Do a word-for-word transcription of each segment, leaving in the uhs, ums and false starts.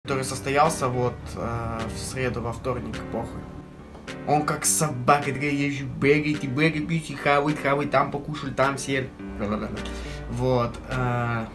Который состоялся вот э, в среду, во вторник, похуй. Он как собака, такая, езжу, бегайте, бегайте, хавай, хавай, там покушали, там съели. Вот. Э...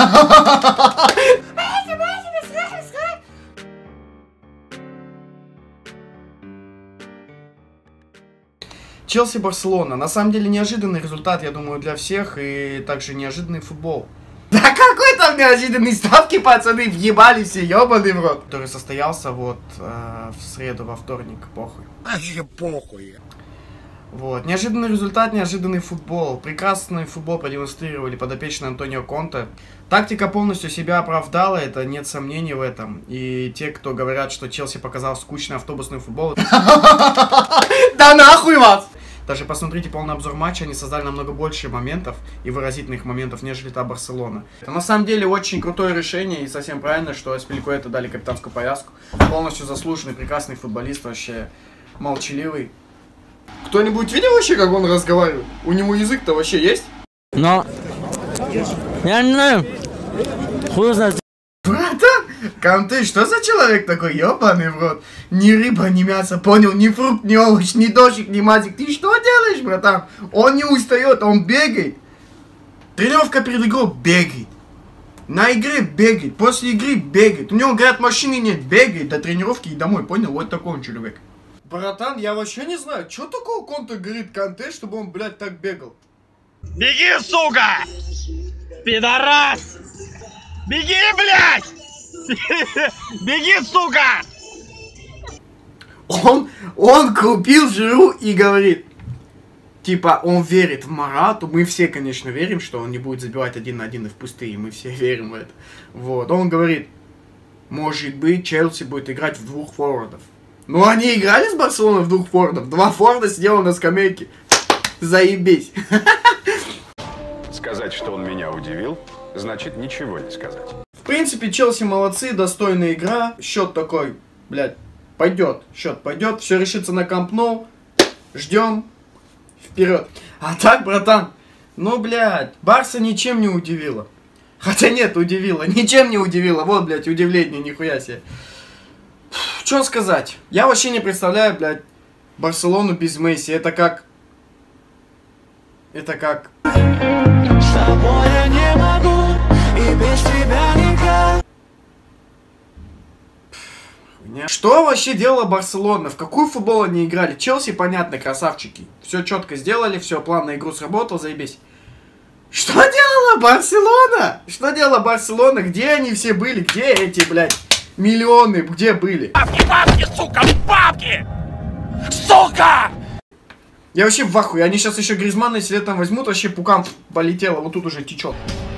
Челси-Барселона. На самом деле неожиданный результат, я думаю, для всех, и также неожиданный футбол. Да какой там неожиданный ставки, пацаны, въебали все, ёбаный в рот. Который состоялся вот э, в среду, во вторник, похуй. Вообще похуй. Вот, неожиданный результат, неожиданный футбол. Прекрасный футбол продемонстрировали подопечные Антонио Конте. Тактика полностью себя оправдала, это нет сомнений в этом. И те, кто говорят, что Челси показал скучный автобусный футбол... Да нахуй вас! Даже посмотрите полный обзор матча, они создали намного больше моментов и выразительных моментов, нежели та Барселона. Это на самом деле очень крутое решение и совсем правильно, что Аспиликуэта дали капитанскую повязку. Полностью заслуженный, прекрасный футболист, вообще молчаливый. Кто-нибудь видел вообще, как он разговаривает? У него язык-то вообще есть? Но... Я не знаю. Хуй знает. Братан, Канте, что за человек такой, ёбаный в рот? Ни рыба, ни мясо, понял, ни фрукт, ни овощ, ни дождик, ни мазик. Ты что делаешь, братан? Он не устает, он бегает. Тренировка перед игрой бегает. На игре бегает, после игры бегает. У него, говорят, машины нет, бегает до тренировки и домой, понял? Вот такой он человек. Братан, я вообще не знаю, что такого Конте говорит Канте, чтобы он, блядь, так бегал. Беги, сука! Пидорас! Беги, блядь! Беги, сука! Он, он купил Жиру и говорит, типа, он верит в Морату. Мы все, конечно, верим, что он не будет забивать один на один и в пустые. Мы все верим в это. Вот, он говорит, может быть, Челси будет играть в двух форвардов. Ну, они играли с Барселоной в двух форвардов. Два форварда сидела на скамейке. Заебись. Сказать, что он меня удивил, значит ничего не сказать. В принципе, Челси молодцы, достойная игра. Счет такой, блядь, пойдет. Счет пойдет, все решится на Камп Ноу. Ждем. Вперед. А так, братан, ну, блядь, Барса ничем не удивила. Хотя нет, удивила. Ничем не удивила. Вот, блядь, удивление, нихуя себе. Что сказать? Я вообще не представляю, блядь, Барселону без Месси. Это как... Это как... С тобой я не могу, и без тебя никак. Что вообще делала Барселона? В какую футбол они играли? Челси, понятно, красавчики. Все четко сделали, все, план на игру сработал, заебись. Что делала Барселона? Что делала Барселона? Где они все были? Где эти, блядь, миллионы? Где были? Бабки, бабки, сука, бабки! Сука! Я вообще в ахуе. Они сейчас еще Гризмана, если там возьмут, вообще пукан полетело. Вот тут уже течет.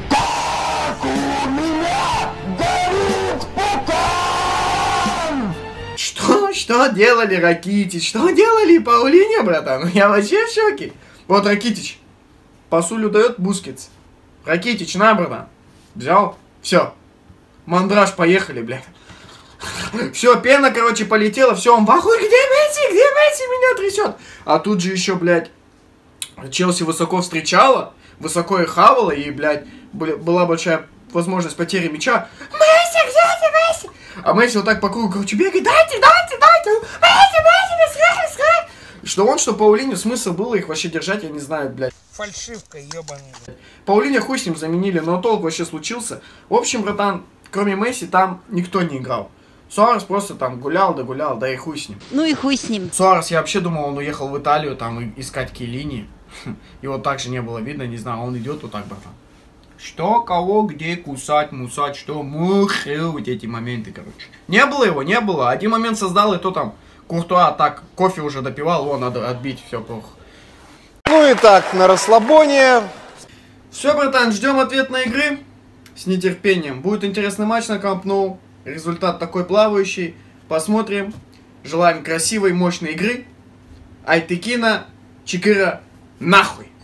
Что? Что делали Ракитич? Что делали Паулиньо, братан? Я вообще в шоке. Вот Ракитич. Пасулю дает Бускетс. Ракитич, на, братан. Взял. Все. Мандраж, поехали, блядь. Все, пена, короче, полетела, все, он в ахуе, где Месси, где Месси, меня трясет. А тут же еще, блядь, Челси высоко встречала, высоко и хавала, и, блядь, была большая возможность потери мяча. Месси, где ты, Месси? А Месси вот так по кругу, короче, бегает, дайте, дайте, дайте, Месси, Месси, Месси, Месси. Что он, что Паулиньо, смысл было их вообще держать, я не знаю, блядь. Фальшивка, ебаный. Паулиньо хуй с ним заменили, но толк вообще случился. В общем, братан, кроме Месси там никто не играл. Суарес просто там гулял, да гулял, да и хуй с ним. Ну и хуй с ним. Суарес, я вообще думал, он уехал в Италию, там, искать Киелини. Его также не было видно, не знаю, он идет вот так, братан. Что, кого, где кусать, мусать, что, мухи, вот эти моменты, короче. Не было его, не было. Один момент создал, и то там Куртуа так кофе уже допивал, его надо отбить, все плохо. Ну и так, на расслабоне. Все, братан, ждем ответной игры с нетерпением. Будет интересный матч на Камп Ноу. Результат такой плавающий. Посмотрим. Желаем красивой, мощной игры. Айтекина, Чикыра, нахуй!